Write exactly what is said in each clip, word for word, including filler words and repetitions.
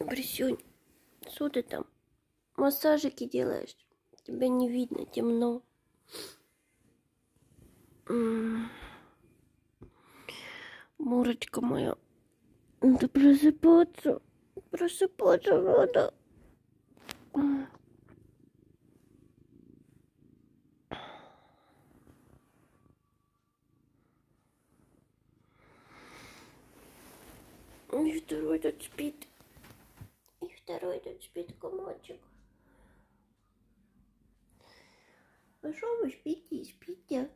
Брисюнь, что ты там? Массажики делаешь? Тебя не видно, темно. Мурочка моя, надо просыпаться. Просыпаться надо. И второй тут спит. И второй тут спит, комочек. А что вы спите, спите?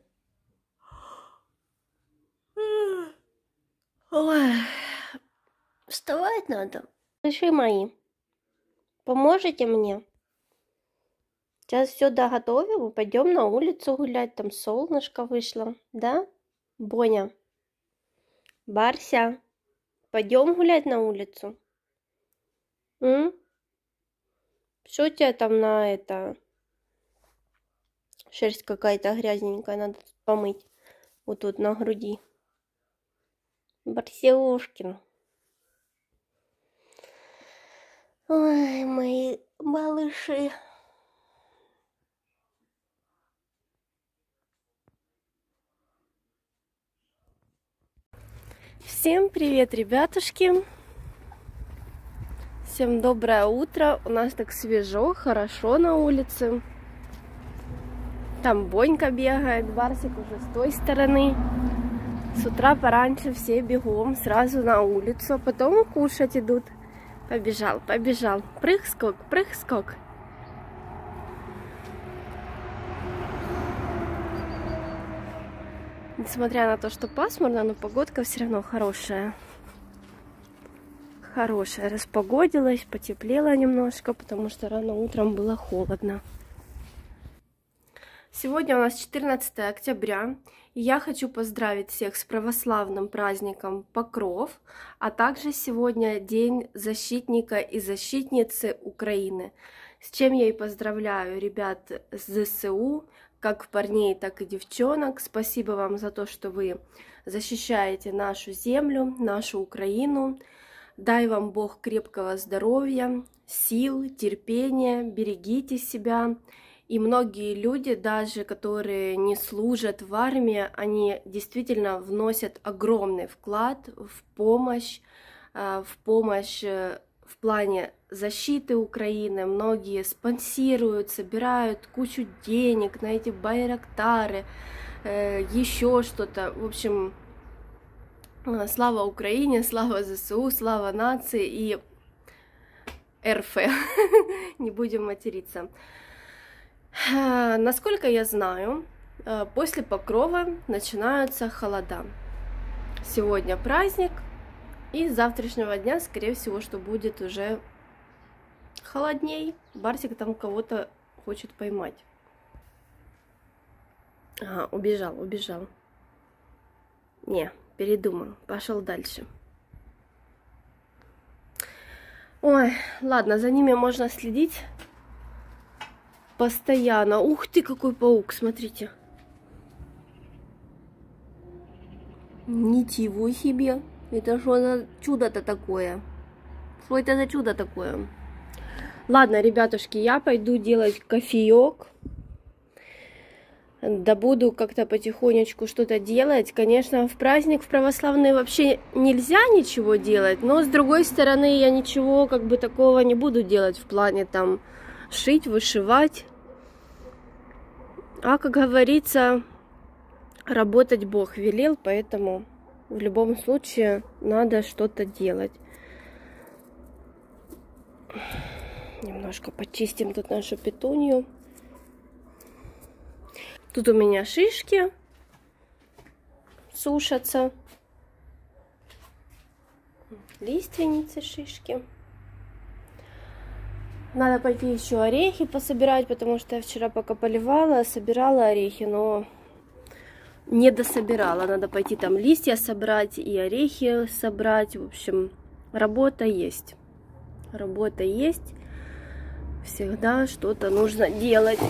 Ой, вставать надо. Дыши мои, поможете мне? Сейчас все доготовим и пойдем на улицу гулять. Там солнышко вышло, да? Боня, Барся, пойдем гулять на улицу? М? Что у тебя там на это? Шерсть какая-то грязненькая, надо помыть. Вот тут на груди. Барсюшкин. Ой, мои малыши. Всем привет, ребятушки. Всем доброе утро. У нас так свежо, хорошо на улице. Там Бонька бегает, Барсик уже с той стороны. С утра пораньше все бегом сразу на улицу, а потом кушать идут. Побежал, побежал. Прыг-скок, прыг-скок. Несмотря на то, что пасмурно, но погодка все равно хорошая. Хорошая. Распогодилась, потеплело немножко, потому что рано утром было холодно. Сегодня у нас четырнадцатое октября, и я хочу поздравить всех с православным праздником Покров, а также сегодня День защитника и защитницы Украины, с чем я и поздравляю ребят с ЗСУ, как парней, так и девчонок. Спасибо вам за то, что вы защищаете нашу землю, нашу Украину. Дай вам Бог крепкого здоровья, сил, терпения, берегите себя. И многие люди, даже которые не служат в армии, они действительно вносят огромный вклад в помощь, в помощь в плане защиты Украины. Многие спонсируют, собирают кучу денег на эти байрактары, еще что-то. В общем, слава Украине, слава ЗСУ, слава нации и РФ. Не будем материться. Насколько я знаю, после Покрова начинаются холода. Сегодня праздник, и с завтрашнего дня, скорее всего, что будет уже холодней. Барсик там кого-то хочет поймать. Ага, убежал, убежал. Не, передумал, пошел дальше. Ой, ладно, за ними можно следить постоянно. Ух ты, какой паук, смотрите. Ничего себе. Это что за чудо-то такое? Что это за чудо такое? Ладно, ребятушки, я пойду делать кофеек. Да буду как-то потихонечку что-то делать. Конечно, в праздник в православный вообще нельзя ничего делать. Но, с другой стороны, я ничего как бы такого не буду делать в плане там шить, вышивать. А, как говорится, работать Бог велел, поэтому в любом случае надо что-то делать. Немножко почистим тут нашу петунью. Тут у меня шишки сушатся. Лиственницы, шишки. Надо пойти еще орехи пособирать, потому что я вчера пока поливала, собирала орехи, но не дособирала. Надо пойти там листья собрать и орехи собрать. В общем, работа есть. Работа есть. Всегда что-то нужно делать.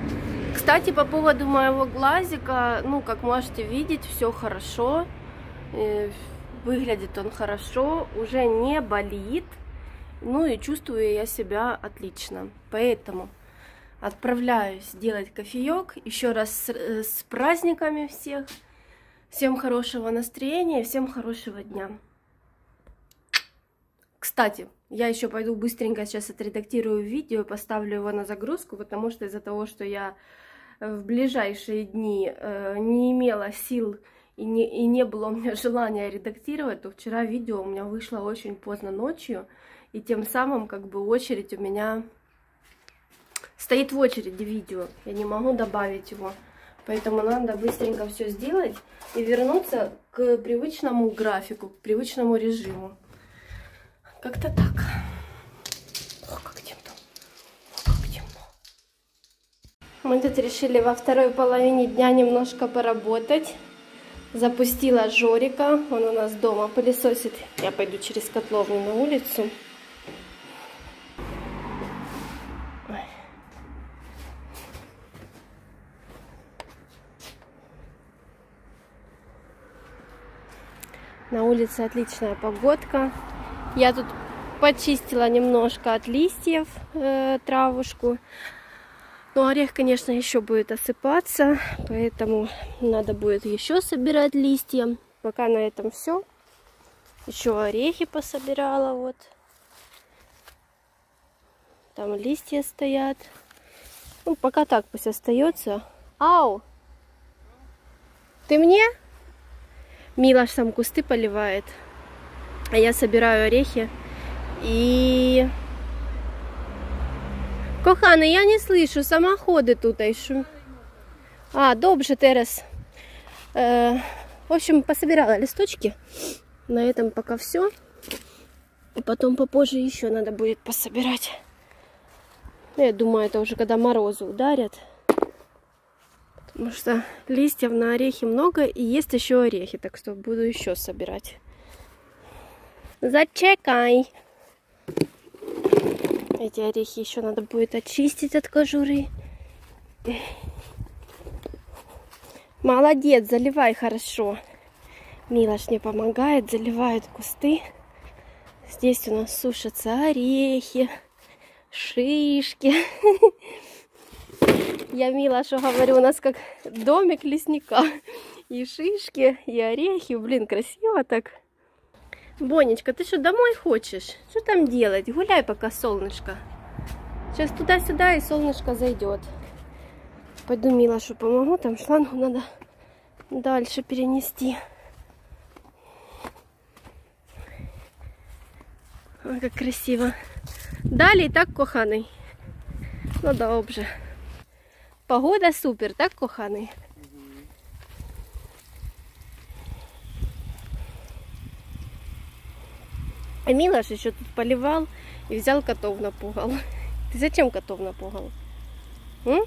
Кстати, по поводу моего глазика, ну, как можете видеть, все хорошо. Выглядит он хорошо, уже не болит. Ну и чувствую я себя отлично. Поэтому отправляюсь делать кофеек. Еще раз с, с праздниками всех. Всем хорошего настроения, всем хорошего дня. Кстати, я еще пойду быстренько сейчас отредактирую видео, поставлю его на загрузку, потому что из-за того, что я в ближайшие дни э, не имела сил и не, и не было у меня желания редактировать, то вчера видео у меня вышло очень поздно ночью, и тем самым как бы очередь у меня стоит в очереди видео, я не могу добавить его, поэтому надо быстренько все сделать и вернуться к привычному графику, к привычному режиму. Как-то так. Ох, как темно. Ох, как темно. Мы тут решили во второй половине дня немножко поработать. Запустила Жорика. Он у нас дома пылесосит. Я пойду через котловню на улицу. Ой. На улице отличная погодка. Я тут почистила немножко от листьев э, травушку. Но орех, конечно, еще будет осыпаться, поэтому надо будет еще собирать листья. Пока на этом все. Еще орехи пособирала, вот. Там листья стоят. Ну, пока так пусть остается. Ау! Ты мне? Милош сам кусты поливает. А я собираю орехи и... Коханий, я не слышу, самоходы тут еще. А, добре, терес. Э, в общем, пособирала листочки. На этом пока все. И потом попозже еще надо будет пособирать. Я думаю, это уже когда морозы ударят. Потому что листьев на орехи много, и есть еще орехи. Так что буду еще собирать. Зачекай. Эти орехи еще надо будет очистить от кожуры. Молодец, заливай хорошо. Милош мне помогает, заливает кусты. Здесь у нас сушатся орехи, шишки. Я Милошу говорю, у нас как домик лесника. И шишки, и орехи. Блин, красиво так. Бонечка, ты что, домой хочешь? Что там делать? Гуляй пока, солнышко. Сейчас туда-сюда и солнышко зайдет. Пойду Милошу помогу. Там шлангу надо дальше перенести. Ой, как красиво. Далі так, коханий. Ну, добре. Погода супер, так, коханий? А Милош еще тут поливал и взял котов напугал. Ты зачем котов напугал? М?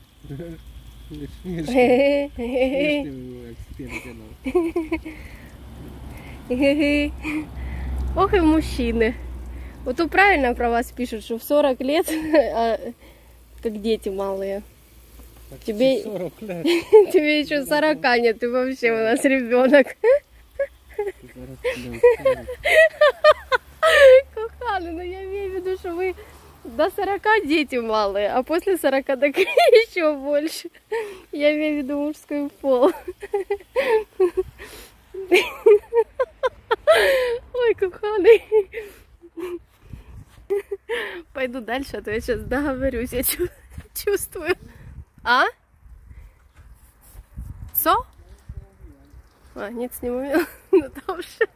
Ох и мужчины. Вот тут правильно про вас пишут, что в сорок лет, а, как дети малые. Так тебе, тебе еще сорока нет, ты вообще у нас ребенок. Коханый, ну я имею в виду, что вы до сорока дети малые, а после сорока так еще больше. Я имею в виду мужской пол. Ой, коханый. Пойду дальше, а то я сейчас договорюсь, я чувствую. А? Со? А, нет, сниму. Ну, тоже.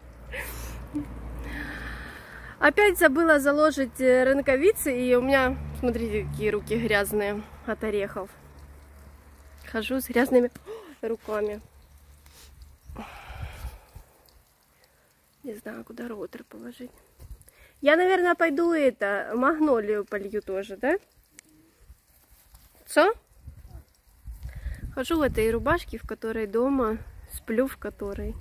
Опять забыла заложить рукавицы, и у меня, смотрите, какие руки грязные от орехов. Хожу с грязными руками. Не знаю, куда роутер положить. Я, наверное, пойду это, магнолию полью тоже, да? Что? Хожу в этой рубашке, в которой дома, сплю в которой.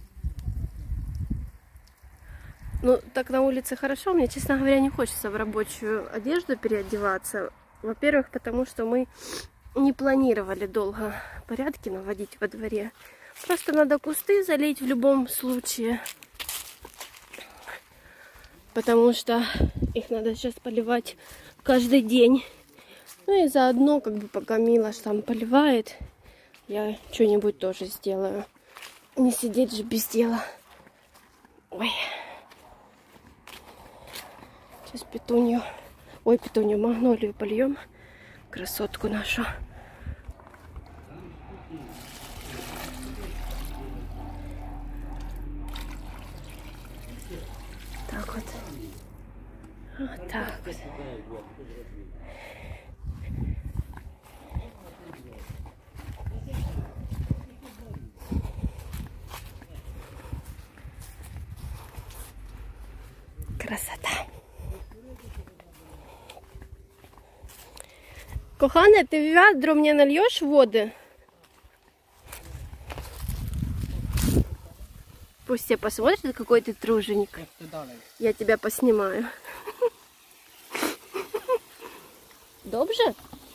Ну, так на улице хорошо. Мне, честно говоря, не хочется в рабочую одежду переодеваться. Во-первых, потому что мы не планировали долго порядки наводить во дворе. Просто надо кусты залить в любом случае. Потому что их надо сейчас поливать каждый день. Ну и заодно, как бы, пока Милош там поливает, я что-нибудь тоже сделаю. Не сидеть же без дела. Ой. Сейчас петунью, ой, петунью, магнолию польем. Красотку нашу. Так вот. Вот так вот. Красота. Кохана, ти в ведро мені нальєш води? Пусть все посмотрят, какой ты труженик. Я тебя поснимаю. Dobrze?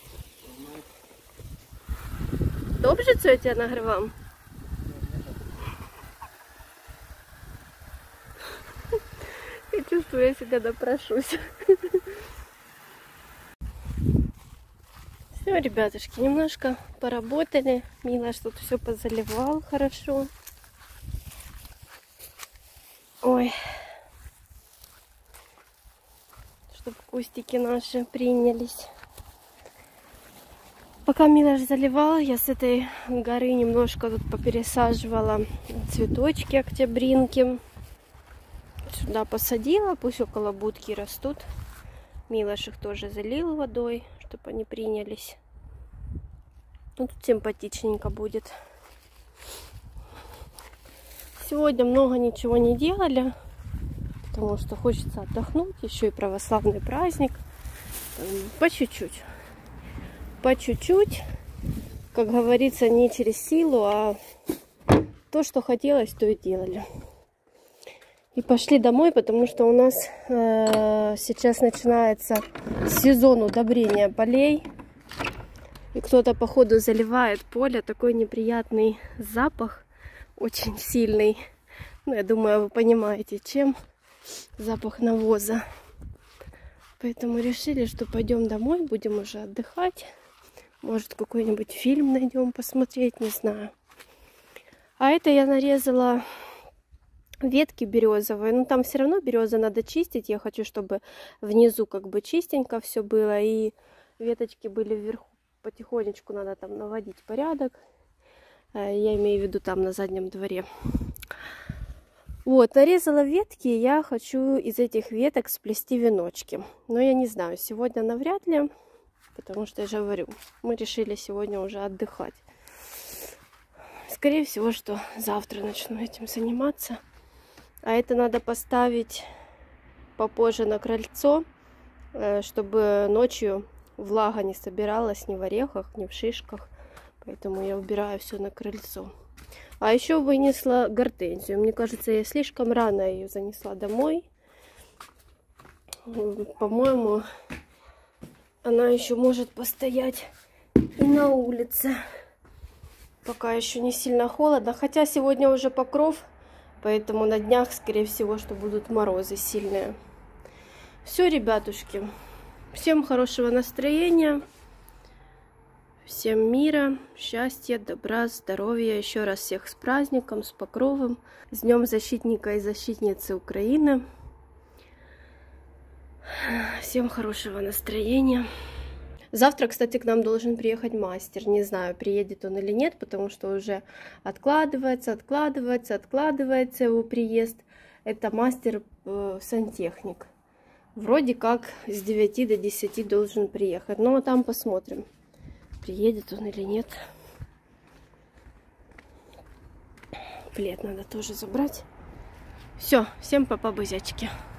Dobrze, co ja cię nagrywam? Я чувствую, я себя допрошусь. Все, ребятушки, немножко поработали. Милош тут все позаливал хорошо. Ой. Чтобы кустики наши принялись. Пока Милош заливал, я с этой горы немножко тут попересаживала цветочки октябринки. Сюда посадила, пусть около будки растут. Милош их тоже залил водой, чтобы они принялись. Ну, тут симпатичненько будет. Сегодня много ничего не делали, потому что хочется отдохнуть. Еще и православный праздник. По чуть-чуть. По чуть-чуть. Как говорится, не через силу, а то, что хотелось, то и делали. И пошли домой, потому что у нас э, сейчас начинается сезон удобрения полей. И кто-то, походу, заливает поле. Такой неприятный запах. Очень сильный. Ну, я думаю, вы понимаете, чем. Запах навоза. Поэтому решили, что пойдем домой, будем уже отдыхать. Может, какой-нибудь фильм найдем посмотреть, не знаю. А это я нарезала ветки березовые. Но там все равно березы надо чистить. Я хочу, чтобы внизу как бы чистенько все было. И веточки были вверху. Потихонечку надо там наводить порядок. Я имею в виду там на заднем дворе. Вот, нарезала ветки. Я хочу из этих веток сплести веночки. Но я не знаю, сегодня навряд ли. Потому что я же говорю, мы решили сегодня уже отдыхать. Скорее всего, что завтра начну этим заниматься. А это надо поставить попозже на крыльцо, чтобы ночью влага не собиралась ни в орехах, ни в шишках. Поэтому я убираю все на крыльцо. А еще вынесла гортензию. Мне кажется, я слишком рано ее занесла домой. По-моему, она еще может постоять и на улице. Пока еще не сильно холодно. Хотя сегодня уже покров. Поэтому на днях, скорее всего, что будут морозы сильные. Все, ребятушки. Всем хорошего настроения. Всем мира, счастья, добра, здоровья. Еще раз всех с праздником, с покровом. С Днем защитника и защитницы Украины. Всем хорошего настроения. Завтра, кстати, к нам должен приехать мастер. Не знаю, приедет он или нет, потому что уже откладывается, откладывается, откладывается его приезд. Это мастер э, сантехник. Вроде как с девяти до десяти должен приехать. Но там посмотрим, приедет он или нет. Плед надо тоже забрать. Все, всем папа-бызячки.